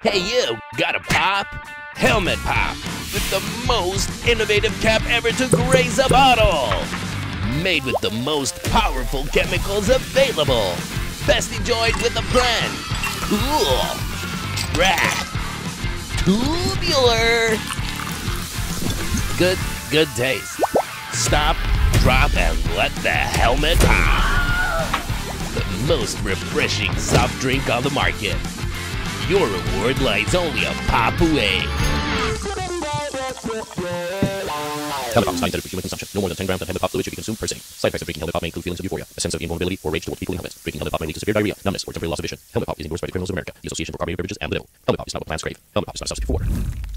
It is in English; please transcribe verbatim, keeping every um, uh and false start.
Hey you, got a pop? Helmet Pop, with the most innovative cap ever to graze a bottle. Made with the most powerful chemicals available. Best enjoyed with a friend. Cool. Rad. Tubular. Good, good taste. Stop, drop, and let the helmet pop. The most refreshing soft drink on the market. Your reward lies only a pop away. Helmet Pop is not intended for human consumption. No more than ten grams of helmet pop fluid should be consumed per se. Side effects of drinking helmet pop may include feelings of euphoria, a sense of invulnerability, or rage towards people in helmets. Drinking helmet pop may lead to severe diarrhea, numbness, or temporary loss of vision. Helmet Pop is endorsed by the Criminals of America, the Association for Carbonated Beverages, and the devil. Helmet Pop is not what plants crave. Helmet Pop is not a substitute for.